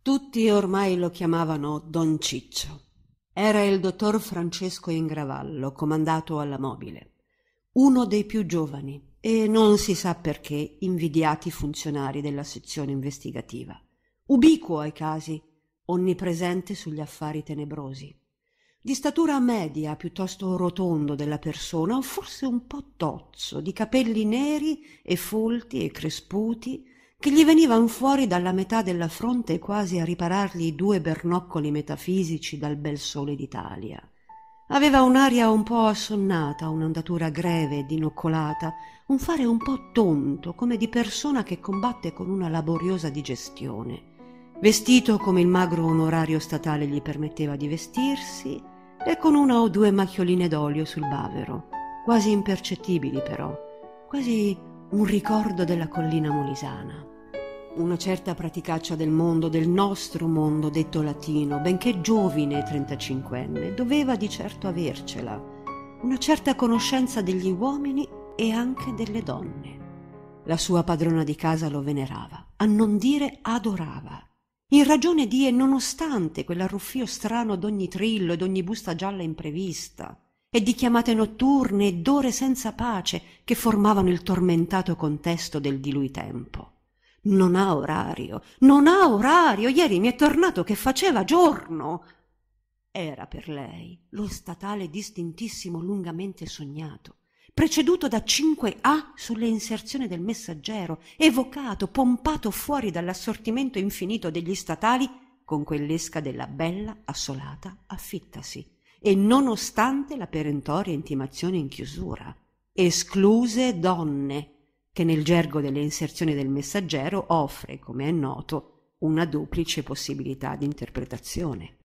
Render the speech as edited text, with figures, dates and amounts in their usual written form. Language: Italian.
Tutti ormai lo chiamavano Don Ciccio. Era il dottor Francesco Ingravallo, comandato alla mobile, uno dei più giovani e non si sa perché invidiati funzionari della sezione investigativa, ubiquo ai casi, onnipresente sugli affari tenebrosi, di statura media, piuttosto rotondo della persona, o forse un po' tozzo, di capelli neri e folti e cresputi, che gli venivan fuori dalla metà della fronte quasi a riparargli due bernoccoli metafisici dal bel sole d'Italia. Aveva un'aria un po' assonnata, un'andatura greve e dinoccolata, un fare un po' tonto, come di persona che combatte con una laboriosa digestione. Vestito come il magro onorario statale gli permetteva di vestirsi e con una o due macchioline d'olio sul bavero, quasi impercettibili però, quasi un ricordo della collina molisana. Una certa praticaccia del mondo, del nostro mondo detto latino, benché giovine 35enne, doveva di certo avercela, una certa conoscenza degli uomini e anche delle donne. La sua padrona di casa lo venerava, a non dire adorava, in ragione di e nonostante quell'arruffio strano d'ogni trillo e d'ogni busta gialla imprevista, e di chiamate notturne e d'ore senza pace che formavano il tormentato contesto del di lui tempo. Non ha orario, non ha orario, ieri mi è tornato che faceva giorno. Era per lei lo statale distintissimo lungamente sognato, preceduto da 5A sulle inserzioni del Messaggero, evocato, pompato fuori dall'assortimento infinito degli statali con quell'esca della bella assolata affittasi, e nonostante la perentoria intimazione in chiusura, escluse donne, che nel gergo delle inserzioni del Messaggero offre, come è noto, una duplice possibilità di interpretazione.